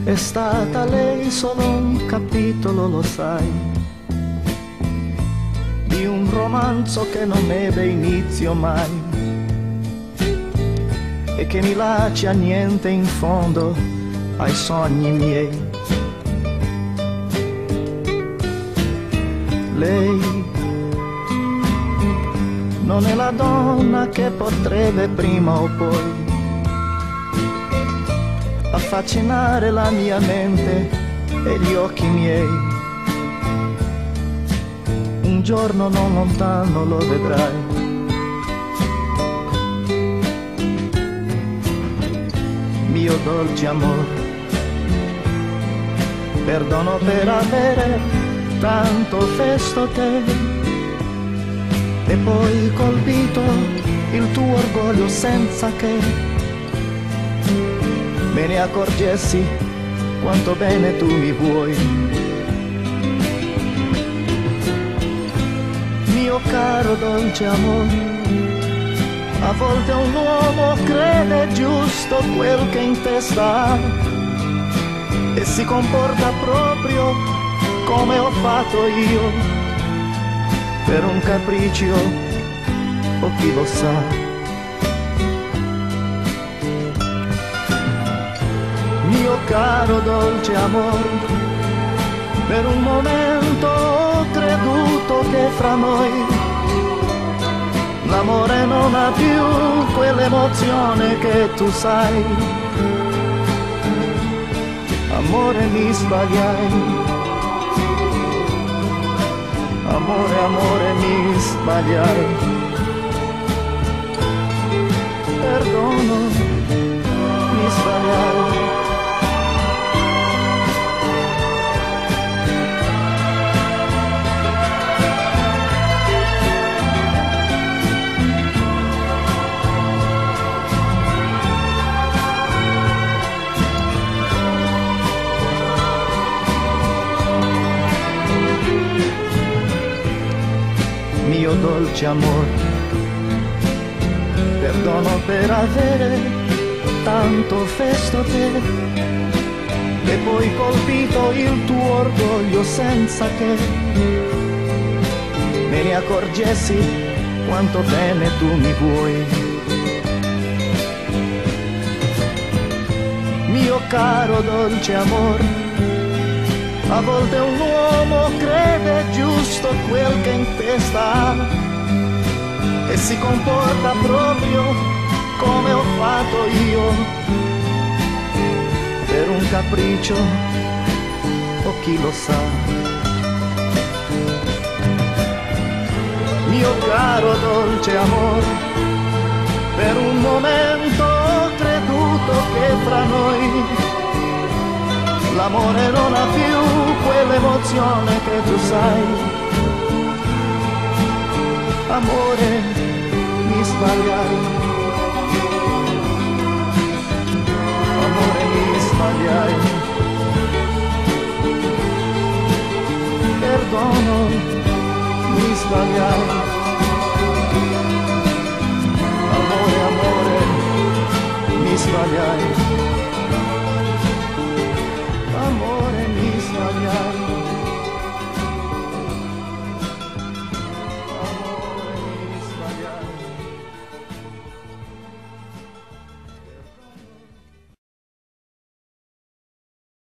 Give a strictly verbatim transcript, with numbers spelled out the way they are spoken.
È stata lei solo un capitolo, lo sai, di un romanzo che non ebbe inizio mai e che mi lascia niente in fondo ai sogni miei. Lei non è la donna che potrebbe prima o poi affascinare la mia mente e gli occhi miei. Un giorno non lontano lo vedrai. Mio dolce amore, perdono per avere tanto festo te e poi colpito il tuo orgoglio senza che me ne accorgessi quanto bene tu mi vuoi. Mio caro dolce amore, a volte un uomo crede giusto quel che in testa ha e si comporta proprio come ho fatto io, per un capriccio o chi lo sa. Mio caro dolce amore, per un momento ho creduto che fra noi l'amore non ha più quell'emozione che tu sai. Amore, mi sbagliai, amore, amore, mi sbagliai. Perdono, mi sbagliai. Mio dolce amore, perdono per avere tanto festo te e poi colpito il tuo orgoglio senza che me ne accorgessi quanto bene tu mi vuoi. Mio caro dolce amore, a volte un uomo crede giusto quel che in testa ha e si comporta proprio come ho fatto io, per un capriccio o chi lo sa. Mio caro dolce amore, per un momento ho creduto che fra noi l'amore non ha più quell'emozione che tu sai. Amore, mi sbagliai.